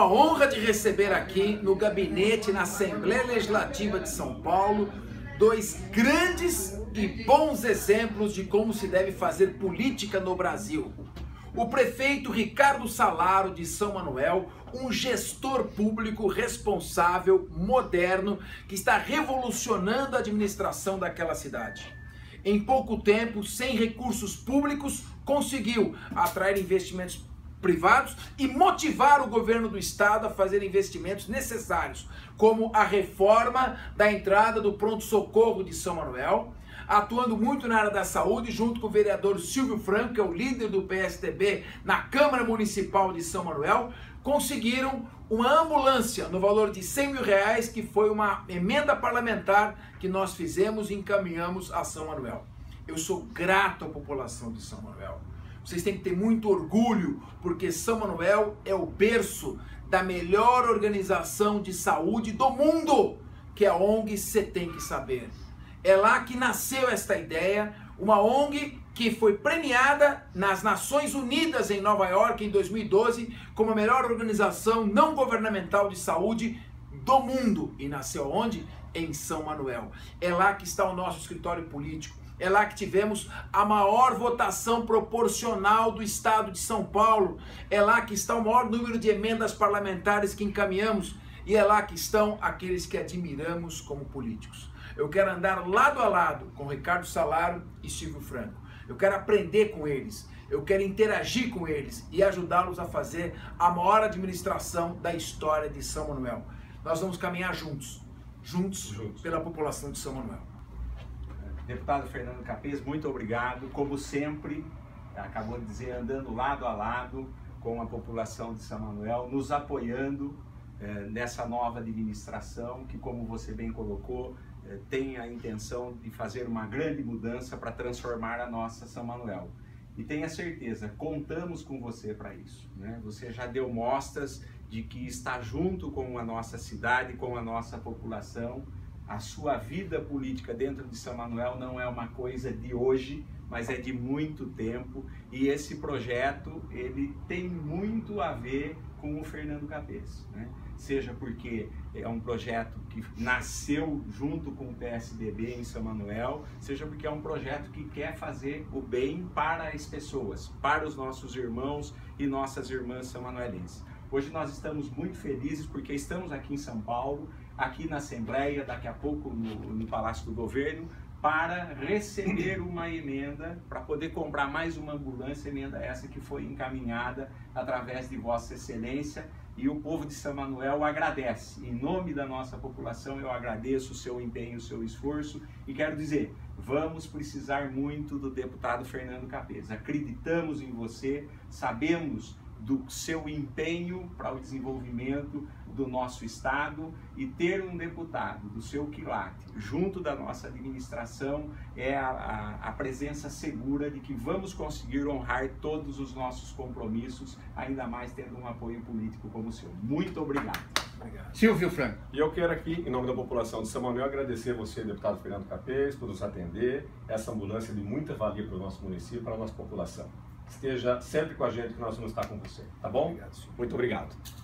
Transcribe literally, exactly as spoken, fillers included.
a honra de receber aqui no gabinete, na Assembleia Legislativa de São Paulo, dois grandes e bons exemplos de como se deve fazer política no Brasil. O prefeito Ricardo Salaro de São Manuel, um gestor público responsável, moderno, que está revolucionando a administração daquela cidade. Em pouco tempo, sem recursos públicos, conseguiu atrair investimentos privados e motivar o governo do estado a fazer investimentos necessários, como a reforma da entrada do pronto-socorro de São Manuel, atuando muito na área da saúde, junto com o vereador Silvio Franco, que é o líder do P S D B na Câmara Municipal de São Manuel, conseguiram uma ambulância no valor de cem mil reais, que foi uma emenda parlamentar que nós fizemos e encaminhamos a São Manuel. Eu sou grato à população de São Manuel. Vocês têm que ter muito orgulho, porque São Manuel é o berço da melhor organização de saúde do mundo, que é a ONG Você Tem Que Saber. É lá que nasceu esta ideia, uma ONG que foi premiada nas Nações Unidas em Nova York em dois mil e doze como a melhor organização não governamental de saúde do mundo. E nasceu onde? Em São Manuel. É lá que está o nosso escritório político. É lá que tivemos a maior votação proporcional do estado de São Paulo. É lá que está o maior número de emendas parlamentares que encaminhamos. E é lá que estão aqueles que admiramos como políticos. Eu quero andar lado a lado com Ricardo Salaro e Silvio Franco. Eu quero aprender com eles. Eu quero interagir com eles e ajudá-los a fazer a maior administração da história de São Manuel. Nós vamos caminhar juntos. Juntos, juntos. Pela população de São Manuel. Deputado Fernando Capês, muito obrigado. Como sempre, acabou de dizer, andando lado a lado com a população de São Manuel, nos apoiando eh, nessa nova administração que, como você bem colocou, eh, tem a intenção de fazer uma grande mudança para transformar a nossa São Manuel. E tenha certeza, contamos com você para isso, né? Você já deu mostras de que está junto com a nossa cidade, com a nossa população. A sua vida política dentro de São Manuel não é uma coisa de hoje, mas é de muito tempo. E esse projeto, ele tem muito a ver com o Fernando Capês, né? Seja porque é um projeto que nasceu junto com o P S D B em São Manuel, seja porque é um projeto que quer fazer o bem para as pessoas, para os nossos irmãos e nossas irmãs são-manuelenses. Hoje nós estamos muito felizes porque estamos aqui em São Paulo, aqui na Assembleia, daqui a pouco no, no Palácio do Governo, para receber uma emenda, para poder comprar mais uma ambulância, emenda essa que foi encaminhada através de Vossa Excelência, e o povo de São Manuel agradece. Em nome da nossa população, eu agradeço o seu empenho, o seu esforço, e quero dizer, vamos precisar muito do deputado Fernando Capês. Acreditamos em você, sabemos do seu empenho para o desenvolvimento do nosso estado, e ter um deputado do seu quilate junto da nossa administração é a, a, a presença segura de que vamos conseguir honrar todos os nossos compromissos, ainda mais tendo um apoio político como o seu. Muito obrigado. Obrigado. Silvio Franco. E eu quero aqui, em nome da população de São Manuel, agradecer a você, deputado Fernando Capês, por nos atender. Essa ambulância é de muita valia para o nosso município, para a nossa população. Esteja sempre com a gente, que nós vamos estar com você, tá bom? Obrigado, senhor. Muito obrigado.